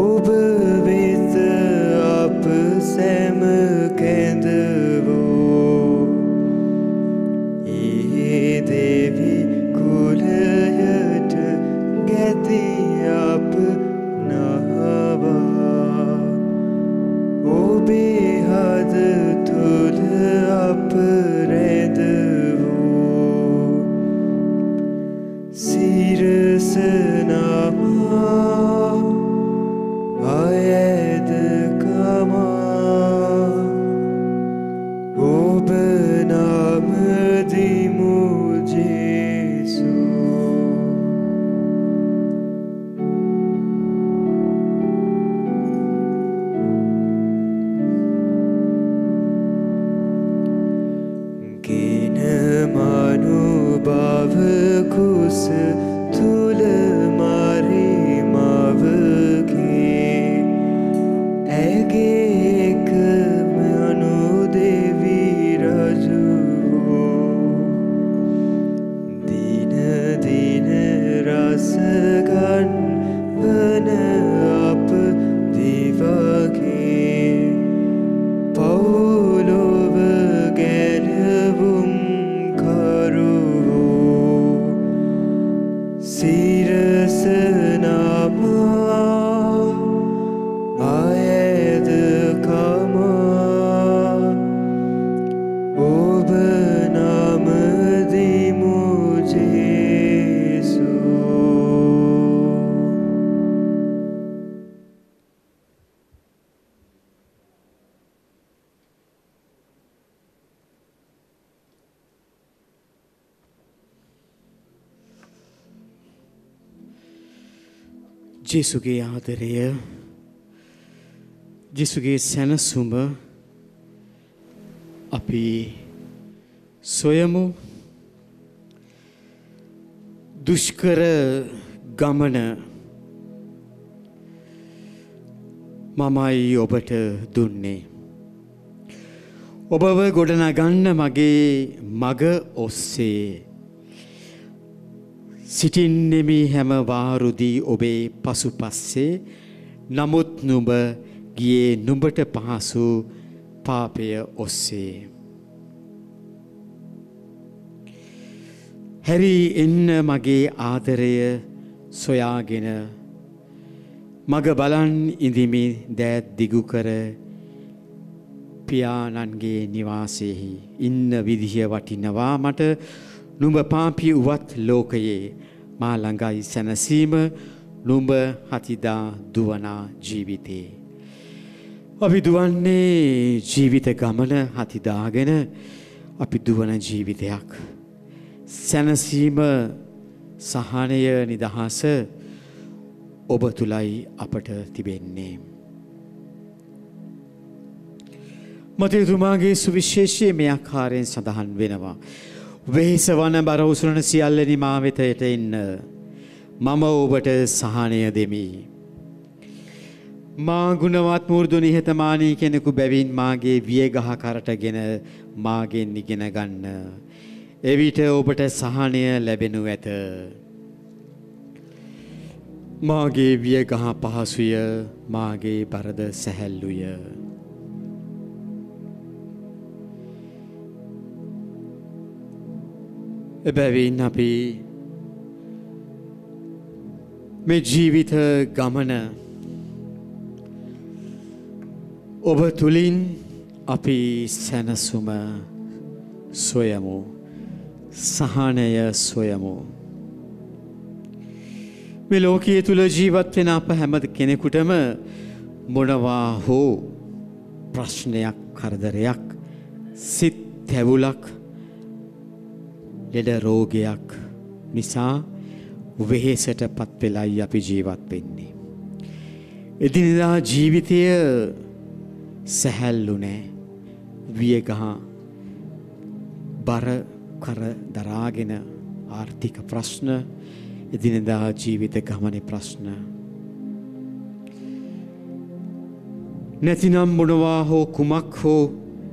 ඔබ වෙත අප සැම කැඳවෝ ඒ දෙවි කුලයට ගැති අප නවා ඔබේ හද තුළ අප රැඳවෝ සිරස නමා අයද කමා ඔබ නම දිමු ජේසු ගෙන මනුභව කුස තුල මරි මවගේ ඇගේ එකම අනුදෙවි රජුවෝ දින දින රසගන් වන අප දිවගේ පවුලොව ගැලවුම් කරුවෝ සිරස නමා අයද කමා ඔබ නම දිමු ජේසු ජේසුගේ ආදරය ජේසුගේ සැනසුම අපි සොයමු දුෂ්කර ගමන මමයි ඔබට දුන්නේ ඔබව ගොඩනගන්න මගේ මග ඔස්සේ සිටින්නෙමි හැම වාරුදී ඔබේ පසුපස්සේ නමුත් නුඹ ගියේ නුඹට පහසු පාපය ඔස්සේ හැරි එන්න මගේ ආදරය සොයාගෙන මග බලන් ඉඳිමි දෑත් දිගු කර පියාණන්ගේ නිවාසයෙහි ඉන්න විදිහ වටිනවා මට නුඹ පාපී වුවත් ලෝකයේ මා ළඟයි සැනසීම නුඹ හතිදා දුවනා ජීවිතේ අපි දුවන්නේ ජීවිත ගමන හතිදාගෙන අපි දුවන ජීවිතයක් සැනසීම සහනය නිදහස ඔබ තුලයි අපට තිබෙන්නේ මතේතුමාගේ සුවිශේෂී මේ ආකාරයෙන් සඳහන් වෙනවා වෙහෙස වන බර උසුලන සියල්ලනි මා වෙතට එන්න මම ඔබට සහනය දෙමි මා ගුණවත් මුරුදු නිහතමානී කෙනෙකු බැවින් මාගේ වියගහ කරටගෙන මාගෙන් ඉගෙන ගන්න එවිට ඔබට සහනය ලැබෙනු ඇත මාගේ වියගහ පහසුය මාගේ බරද සැහැල්ලුය එබැවින් අපි මේ ජීවිත ගමන ඔබ තුලින් අපි සැනසුම සොයමු සහනය සොයමු මේ ලෝකයේ තුල ජීවත් වෙන අප හැම කෙනෙකුටම මොනවා හෝ ප්‍රශ්නයක් කරදරයක් සිත් තැවුලක් ලෙඩ රෝගයක් නිසා වෙහෙසට පත් වෙලයි අපි ජීවත් වෙන්නේ. එදිනෙදා ජීවිතය සැහැල්ලු නෑ. වියගහ බර කර දරාගෙන ආර්ථික ප්‍රශ්න එදිනෙදා ජීවිත ගමනේ ප්‍රශ්න නැතිනම් මොනවා හෝ කුමක් හෝ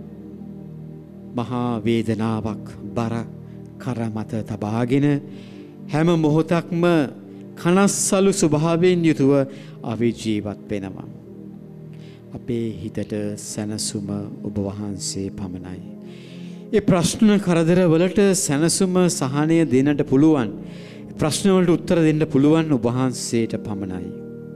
මහා වේදනාවක් බර කර මත තබාගෙන හැම මොහොතක්ම කනස්සලු ස්වභාවයෙන් යුතුව අපි ජීවත් වෙනවා. අපේ හිතට සැනසුම ඔබ වහන්සේ පමණයි. ඒ ප්‍රශ්න කරදර වලට සැනසුම සහනය දෙන්නට පුළුවන්. ප්‍රශ්න වලට උත්තර දෙන්න පුළුවන් ඔබ වහන්සේට පමණයි.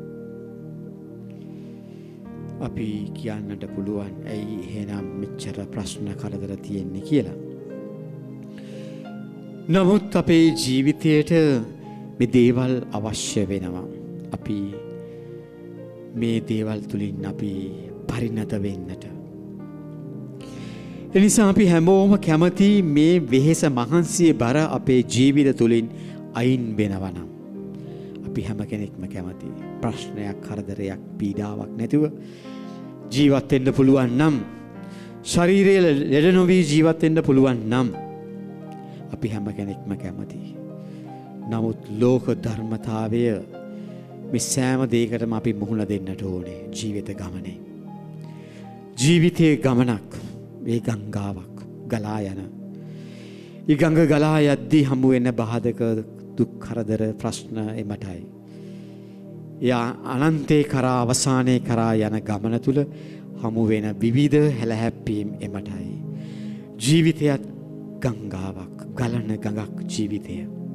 අපි කියන්නට පුළුවන් ඇයි එහෙනම් මෙච්චර ප්‍රශ්න කරදර තියෙන්නේ කියලා. නමුත් අපේ ජීවිතයට මේ දේවල් අවශ්‍ය වෙනවා. අපි මේ දේවල් තුලින් අපි පරිණත වෙන්නට. එනිසා අපි හැමෝම කැමති මේ වෙහෙස මහන්සිය බර අපේ ජීවිත තුලින් අයින් වෙනවා නම්. අපි හැම කෙනෙක්ම කැමති ප්‍රශ්නයක් කරදරයක් පීඩාවක් නැතුව ජීවත් වෙන්න පුළුවන් නම්, ශරීරයේ ලෙඩ නොවි ජීවත් වෙන්න පුළුවන් නම් අපි හැම කෙනෙක්ම කැමති. නමුත් ලෝක ධර්මතාවය මේ සෑම දෙයකටම අපි මුහුණ දෙන්නට ඕනේ ජීවිත ගමනේ. ජීවිතයේ ගමනක් මේ ගංගාවක් ගලා යන. ඒ ගඟ ගලා යද්දී හමු වෙන බාධක දුක් කරදර ප්‍රශ්න එමටයි. යා අනන්තේ කරා අවසානයේ කරා යන ගමන තුල හමු වෙන විවිධ හැලහැප්පීම් එමටයි. ජීවිතයත් ගංගාවක් ගලන ගඟක් ජීවිතය.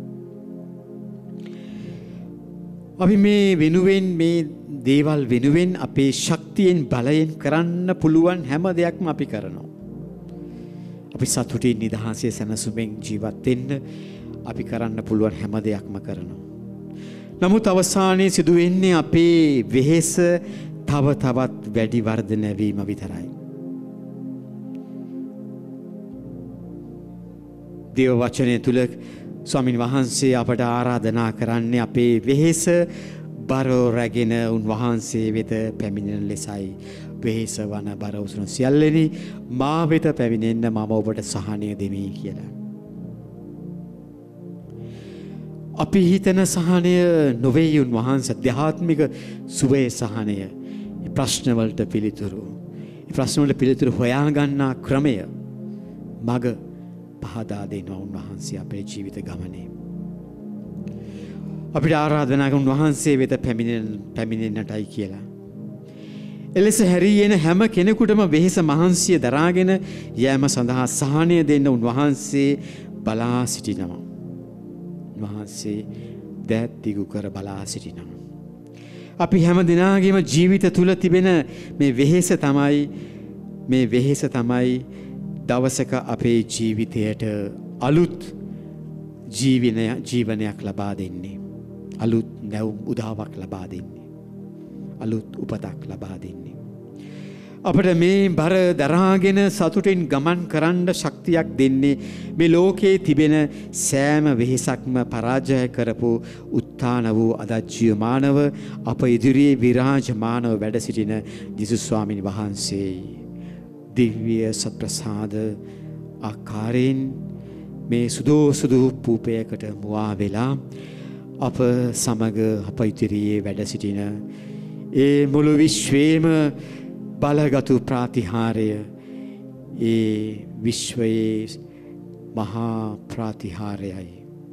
අපි මේ වෙනුවෙන් මේ දේවල් වෙනුවෙන් අපේ ශක්තියෙන් බලයෙන් කරන්න පුළුවන් හැම දෙයක්ම අපි කරනවා. අපි සතුටින් නිදහසේ සැනසුමෙන් ජීවත් වෙන්න අපි කරන්න පුළුවන් හැම දෙයක්ම කරනවා. නමුත් අවසානයේ සිදු වෙන්නේ අපේ වෙහෙස තව තවත් වැඩි වර්ධනය වීම විතරයි. දේව වචනය තුල ස්වාමින් වහන්සේ අපට ආරාධනා කරන්නේ අපේ වෙහෙස බර රැගෙන උන්වහන්සේ වෙත පැමිණෙන ලෙසයි. වෙහෙස වන බර උසන සියල්ලෙනි මා වෙත පැමිණෙන්න මම ඔබට සහනය දෙමි කියලා. අපි හිතන සහනය නොවේ උන්වහන්සේ අධ්‍යාත්මික සුවේ සහනය. මේ ප්‍රශ්න වලට පිළිතුරු. මේ ප්‍රශ්න වලට පිළිතුරු හොයා ගන්නා ක්‍රමය මග පහදා දෙනවා උන්වහන්සේ අපේ ජීවිත ගමනේ. අපිට ආරාධනා කරන උන්වහන්සේ වෙත පැමිණෙන්නටයි කියලා. එලෙස හැරී එන හැම කෙනෙකුටම වෙහෙස මහන්සිය දරාගෙන යෑම සඳහා සහනය දෙන්න උන්වහන්සේ බලා සිටිනවා. උන්වහන්සේ දෑත් දිගු කර බලා සිටිනවා. අපි හැම දිනාගේම ජීවිත තුල තිබෙන මේ වෙහෙස තමයි දවසක අපේ ජීවිතයට අලුත් ජීවනයක් ලබා දෙන්නේ. අලුත් නැවුම් උදාවක් ලබා දෙන්නේ. අලුත් උපතක් ලබා දෙන්නේ. අපට මේ බර දරාගෙන සතුටින් ගමන් කරන්න ශක්තියක් දෙන්නේ මේ ලෝකයේ තිබෙන සෑම වෙහෙසක්ම පරාජය කරපු උත්ථාන වූ අදජ්ජීවමානව අප ඉදිරියේ විරාජමානව වැඩ සිටින ජේසුස් ස්වාමීන් වහන්සේයි. දිව්‍ය සත්ප්‍රසාද ආකාරයෙන් මේ සුදු පූපයකට මුවා වෙලා අප සමග අප ඉදිරියේ වැඩ සිටින ඒ මුළු විශ්වයේම බලගතු ප්‍රාතිහාරය, ඒ විශ්වයේ මහා ප්‍රාතිහාරයයි.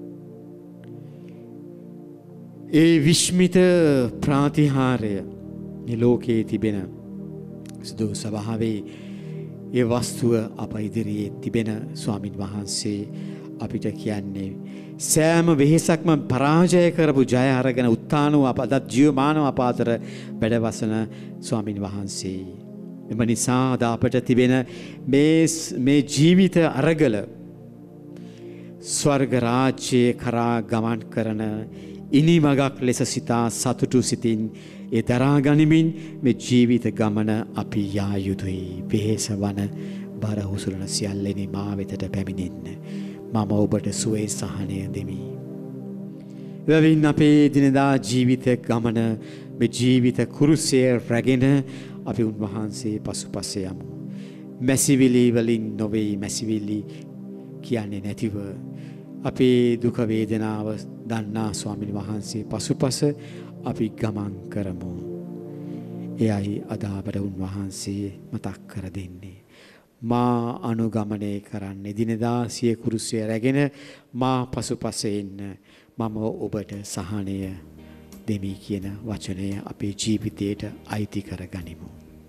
ඒ විශ්මිත ප්‍රාතිහාරය මේ ලෝකයේ තිබෙන සුදු ස්වභාවයේ ඒ වස්තුව අප ඉදිරියේ තිබෙන ස්වාමින් වහන්සේ අපිට කියන්නේ සෑම වෙහෙසක්ම පරාජය කරපු ජය අරගෙන උත්ථානව අප අදත් ජීවමානව අප අතර වැඩවසන ස්වාමින් වහන්සේ. එම නිසා අද අපට තිබෙන මේ ජීවිත අරගල ස්වර්ග රාජ්‍යයේ කරා ගමන් කරන ඉනිමගක් ලෙස සිතා සතුටු සිතින් ඒ දරා ගනිමින් මේ ජීවිත ගමන අපි යා යුතුයි. වෙහෙස වන බර හුසුලන සියල්ලෙනි මා වෙතට පැමිණෙන්න. මම ඔබට සුවේ සහනය දෙමි. එබැවින් අපේ දිනදා ජීවිත ගමන මේ ජීවිත කුරුසය රැගෙන අපි උන්වහන්සේ පසුපස යමු. මැසිවිලි වලින් නොවේ, මැසිවිලි කියන්නේ නැතිව අපේ දුක වේදනාව දන්නා ස්වාමීන් වහන්සේ පසුපස අපි ගමන් කරමු. එයයි අද අපට උන්වහන්සේ මතක් කර දෙන්නේ. මා අනුගමනය කරන්න දිනදා සිය කුරුසය රැගෙන මා පසුපස එන්න. මම ඔබට සහනය දෙමි කියන වචනය අපේ ජීවිතයට අයිති කර ගනිමු.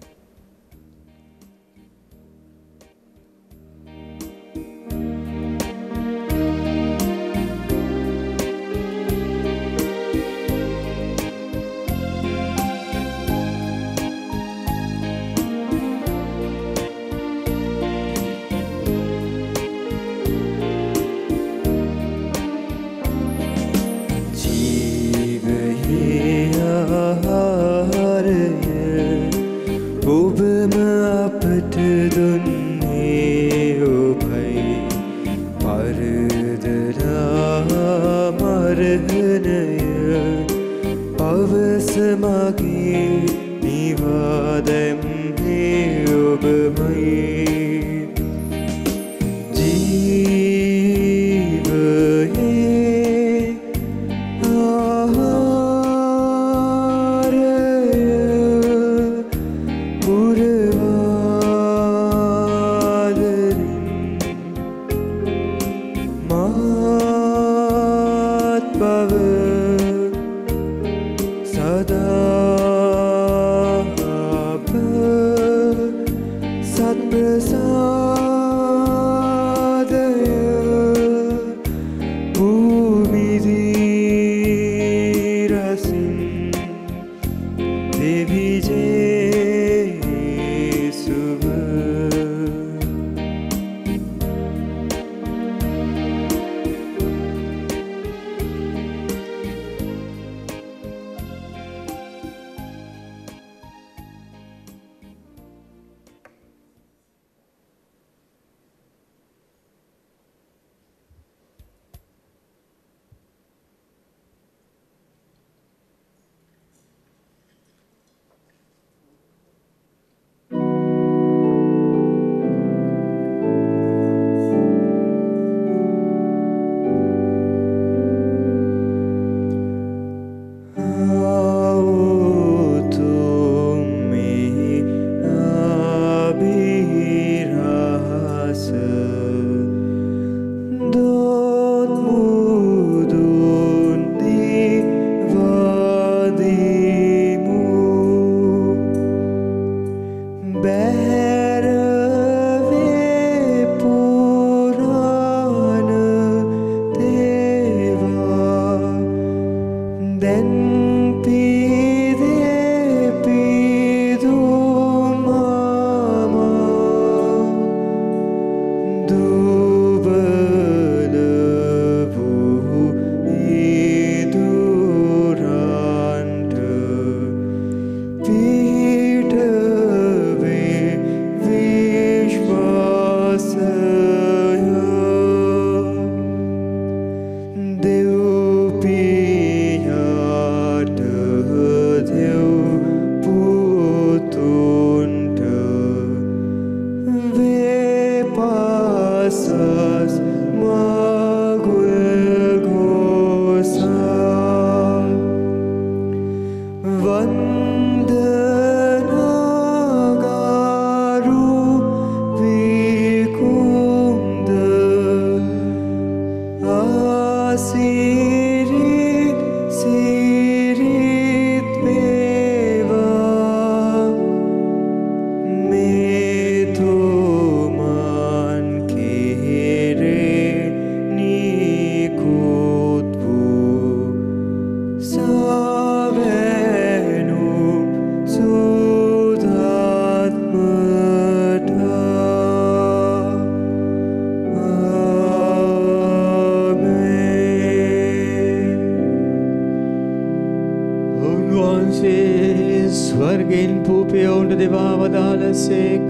ස්වර්ගෙන් පූපයෝන්ට දෙවා වදාළසේක.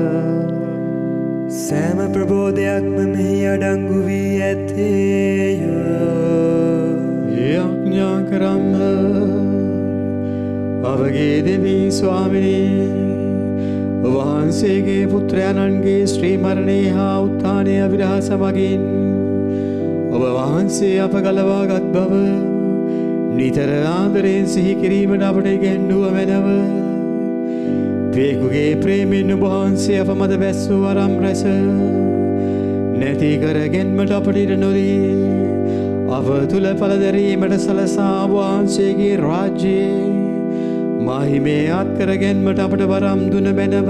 සෑම ප්‍රබෝධයක්ම මෙහි අඩංගු වී ඇත්තේය. යඥා කරන්න අවගේ දෙවී ස්වාමිනී වහන්සේගේ පුත්‍රයණන්ගේ ශ්‍රී මරණය හා උත්ථානය විරහස මගින් ඔබ වහන්සේ අප ගලවාගත් බව නිතර ආදරයෙන් සිහි කිරීමට අපට ඉගැන්නුව මැනව. පේකුගේ ප්‍රේමෙන් ඔබ වහන්සේ අප මත බැස්සූ වරම් රැස නැති කර ගැන්මට අපට ඉඩ නොදී අප තුළ පලදැරීමට සලසා වහන්සේගේ රාජ්‍යයේ මහිමේ අත්කරගැන්මට අපට වරම් දුන මැනව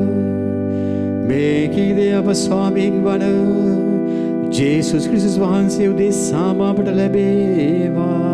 මේ කීදේ අප ස්වාමීන් වන ජේසුස් ක්‍රිස්තුස් වහන්සේ උදෙසාම අපට ලැබේවා.